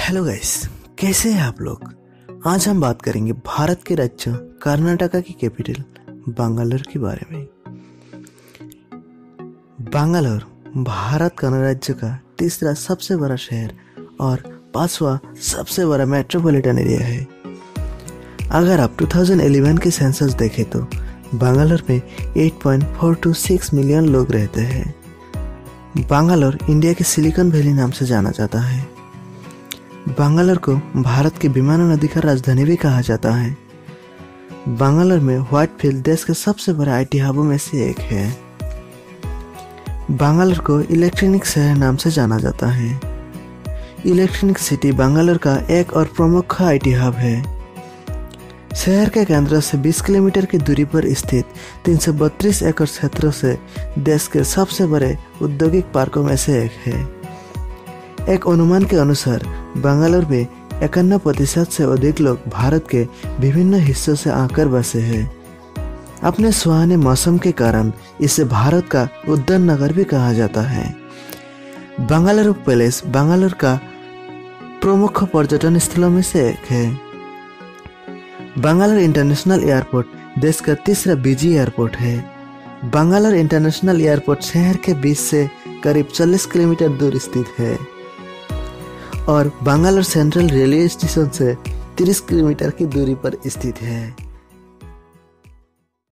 Hello guys, कैसे हैं आप लोग। आज हम बात करेंगे भारत के राज्य कर्नाटका की कैपिटल बैंगलोर के बारे में। बैंगलोर भारत गणराज्य का तीसरा सबसे बड़ा शहर और पांचवा सबसे बड़ा मेट्रोपॉलिटन एरिया है। अगर आप 2011 के सेंसस देखें तो बैंगलोर में 8.426 मिलियन लोग रहते हैं। बैंगलोर इंडिया के सिलिकॉन वैली नाम से जाना जाता है। बैंगलोर को भारत की विमानन नदी का राजधानी भी कहा जाता है। बैंगलोर में व्हाइटफील्ड देश के सबसे बड़े आईटी हबों में से एक है। बैंगलोर को इलेक्ट्रॉनिक शहर नाम से जाना जाता है। इलेक्ट्रॉनिक सिटी बैंगलोर का एक और प्रमुख आईटी हब है। शहर के केंद्र से 20 किलोमीटर की दूरी पर स्थित 332 एकड़ क्षेत्र से देश के सबसे बड़े औद्योगिक पार्कों में से एक है। एक अनुमान के अनुसार बैंगलोर में 51% से अधिक लोग भारत के विभिन्न हिस्सों से आकर बसे हैं। अपने सुहाने मौसम के कारण इसे भारत का उद्यान नगर भी कहा जाता है। बेंगलुरु पैलेस बैंगलोर का प्रमुख पर्यटन स्थलों में से एक है। बेंगलुरु इंटरनेशनल एयरपोर्ट देश का तीसरा बिजी एयरपोर्ट है। बेंगलुरु इंटरनेशनल एयरपोर्ट शहर के बीच से करीब 40 किलोमीटर दूर स्थित है और बैंगलोर सेंट्रल रेलवे स्टेशन से 30 किलोमीटर की दूरी पर स्थित है।